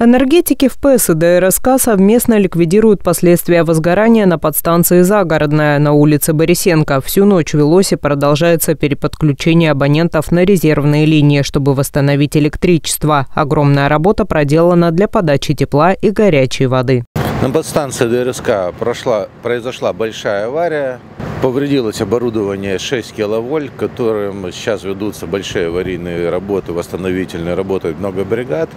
Энергетики ФПС и ДРСК совместно ликвидируют последствия возгорания на подстанции «Загородная» на улице Борисенко. Всю ночь велось и продолжается переподключение абонентов на резервные линии, чтобы восстановить электричество. Огромная работа проделана для подачи тепла и горячей воды. На подстанции ДРСК произошла большая авария. Повредилось оборудование 6 киловольт, которым сейчас ведутся большие аварийные работы, восстановительные, работают много бригад.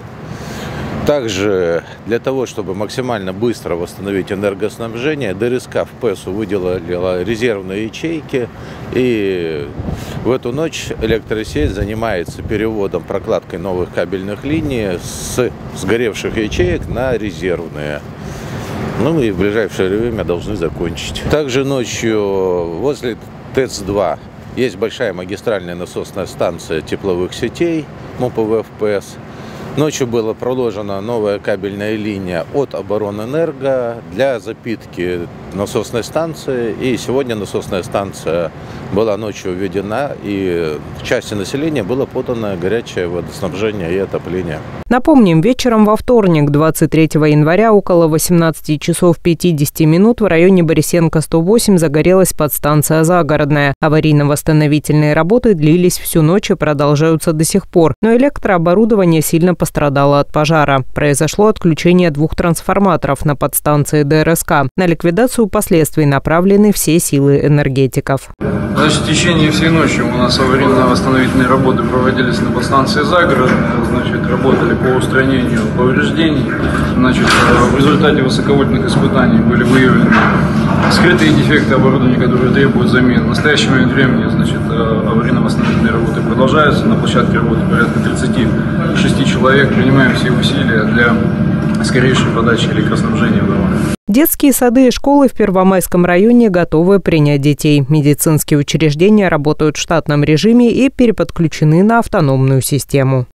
Также для того, чтобы максимально быстро восстановить энергоснабжение, ДРСК ФПСу выделила резервные ячейки. И в эту ночь электросеть занимается переводом, прокладкой новых кабельных линий с сгоревших ячеек на резервные. Ну и в ближайшее время должны закончить. Также ночью возле ТЭЦ-2 есть большая магистральная насосная станция тепловых сетей МОПВ ФПС. Ночью была проложена новая кабельная линия от Оборонэнерго для запитки насосной станции. И сегодня насосная станция была ночью введена, и части населения было подано горячее водоснабжение и отопление. Напомним, вечером во вторник, 23 января, около 18 часов 50 минут в районе Борисенко 108 загорелась подстанция «Загородная». Аварийно-восстановительные работы длились всю ночь и продолжаются до сих пор. Но электрооборудование сильно пострадало от пожара. Произошло отключение 2 трансформаторов на подстанции ДРСК. На ликвидацию последствий направлены все силы энергетиков. Значит, в течение всей ночи у нас аварийно-восстановительные работы проводились на подстанции «Загородная». Значит, работали по устранению повреждений. Значит, в результате высоковольтных испытаний были выявлены скрытые дефекты оборудования, которые требуют замены. В настоящий момент времени, значит, аварийно-восстановительные работы продолжаются. На площадке работы порядка 36 человек. Принимаем все усилия для скорейшей подачи электроснабжения в дома. Детские сады и школы в Первомайском районе готовы принять детей. Медицинские учреждения работают в штатном режиме и переподключены на автономную систему.